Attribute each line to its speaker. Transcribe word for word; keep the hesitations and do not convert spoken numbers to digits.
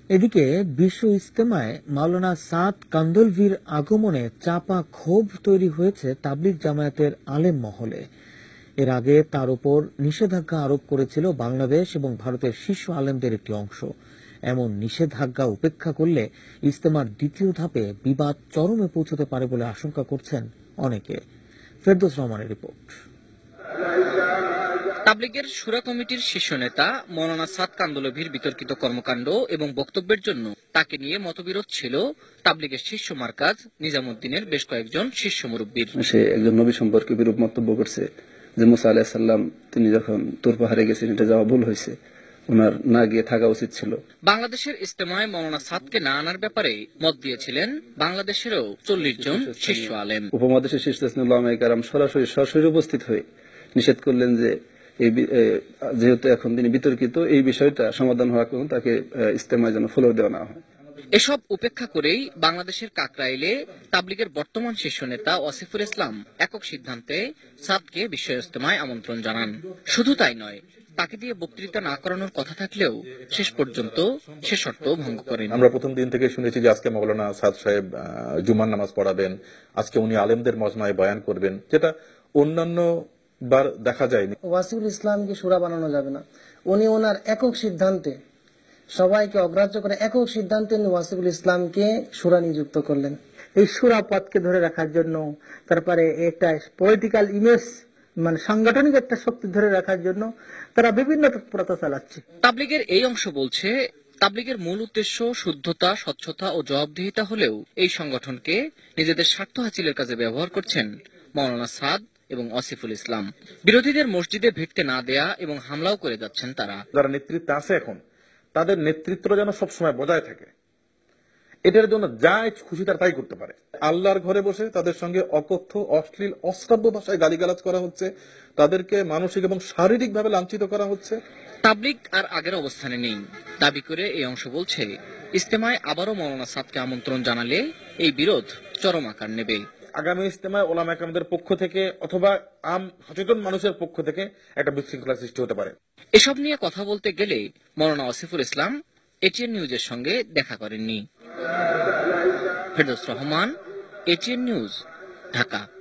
Speaker 1: এদিকে বিশ্ব ইজতেমায় মাওলানা সাদ কান্দলভির আগমনে চাপা ক্ষোভ তৈরি হয়েছে তাবলিগ জামায়াতের আলেম মহলে। এর আগে তার উপর নিষেধাজ্ঞা আরোপ করেছিল বাংলাদেশ এবং ভারতের শীর্ষ আলেমদের একটি অংশ। এমন নিষেধাজ্ঞা উপেক্ষা করলে ইজতেমার দ্বিতীয় ধাপে বিবাদ চরমে পৌঁছতে পারে বলে আশঙ্কা করছেন অনেকে। ফেরদৌস রহমানের রিপোর্ট।
Speaker 2: তাবলিগের শুরা কমিটির শীর্ষ নেতা মাওলানা সাদ কান্দলভির বিতর্কিত কর্মকাণ্ড এবং বক্তব্যের জন্য তাকে নিয়ে মতবিরোধ ছিল তাবলিগের শীর্ষ মার্কাজ নিজামুদ্দিনের বেশ কয়েকজন শীর্ষ মুরব্বীর।
Speaker 3: সে একজন নবী সম্পর্কে বিরূপ মন্তব্য করছে যে মুসা আলাইহিস সালাম তিনি যখন তুর পাহাড়ে গেছেন এটা যাওয়া ভুল হয়েছে, ওনার না গিয়ে থাকা উচিত ছিল।
Speaker 2: বাংলাদেশের ইজতেমায় মাওলানা সাদকে না আনার ব্যাপারে মত দিয়েছিলেন বাংলাদেশেরও চল্লিশ জন শীর্ষ আলেম।
Speaker 3: উপমহাদেশের শীর্ষ উলামায়ে কেরাম সরাসরি সরাসরি উপস্থিত হয়ে নিষেধ করলেন যে এই যেহেতু এখন তিনি বিতর্কিত, এই বিষয়টা সমাধান হওয়ার জন্য তাকে ইজতেমায় যেন ফলো দেওয়া না হয়।
Speaker 2: এসব উপেক্ষা করেই বাংলাদেশের কাকরাইলে তাবলিগের বর্তমান শীর্ষ নেতা ওয়াসিফুল ইসলাম একক সিদ্ধান্তে সাদকে বিশ্ব ইজতেমায় আমন্ত্রণ জানান। শুধু তাই নয়, তাকে দিয়ে বক্তৃতা না করানোর কথা থাকলেও শেষ পর্যন্ত সে শর্ত ভঙ্গ করেন।
Speaker 4: আমরা প্রথম দিন থেকে শুনেছি যে আজকে মাওলানা সাদ সাহেব জুমার নামাজ পড়াবেন, আজকে উনি আলেমদের মজমায় বয়ান করবেন, যেটা অন্যান্য বার দেখা যায়নি।
Speaker 5: ওয়াসিফুল ইসলামকে শূরা বানানো যাবে না, উনি ওনার একক সিদ্ধান্তে সবাইকে অগ্রাহ্য করে একক সিদ্ধান্তে ওয়াসিফুল ইসলামকে শূরা নিযুক্ত করলেন।
Speaker 6: এই শূরা পদকে ধরে রাখার জন্য, তারপরে একটা পলিটিক্যাল ইমেজ মানে সাংগঠনিক একটা শক্তি ধরে রাখার জন্য তারা বিভিন্ন তৎপরতা চালাচ্ছে।
Speaker 2: তাবলিগের এই অংশ বলছে তাবলিগের মূল উদ্দেশ্য শুদ্ধতা, স্বচ্ছতা ও জবাবদিহিতা হলেও এই সংগঠনকে নিজেদের স্বার্থ হাসিলের কাজে ব্যবহার করছেন মাওলানা সাদ এবং ওয়াসিফুল ইসলাম। বিরোধীদের মসজিদে ভিড়তে না দেয়া এবং হামলাও করে যাচ্ছেন তারা।
Speaker 4: যারা নেতৃত্বে আছে এখন, তাদের নেতৃত্ব যেন সবসময় বজায় থাকে, এটার জন্য যা খুশি তারা তাই করতে পারে। আল্লাহর ঘরে বসে তাদের সঙ্গে অকথ্য, অশ্লীল, অশ্রাব্য ভাষায় গালিগালাজ করা হচ্ছে, তাদেরকে মানসিক এবং শারীরিক ভাবে লাঞ্ছিত করা হচ্ছে।
Speaker 2: তাবলিগ আর আগের অবস্থানে নেই দাবি করে এই অংশ বলছে ইজতেমায় আবারও মাওলানা সাদকে আমন্ত্রণ জানালে এই বিরোধ চরম আকার নেবে।
Speaker 4: আগামী ইজতেমায় ওলামা একরামদের পক্ষ থেকে অথবা আম সচেতন মানুষের পক্ষ থেকে একটা বিশৃঙ্খলা সৃষ্টি হতে পারে।
Speaker 2: এসব নিয়ে কথা বলতে গেলে মাওলানা ওয়াসিফুল ইসলাম এটিএন নিউজের সঙ্গে দেখা করেননি। Ferdous Rahman, ATN news, Dhaka.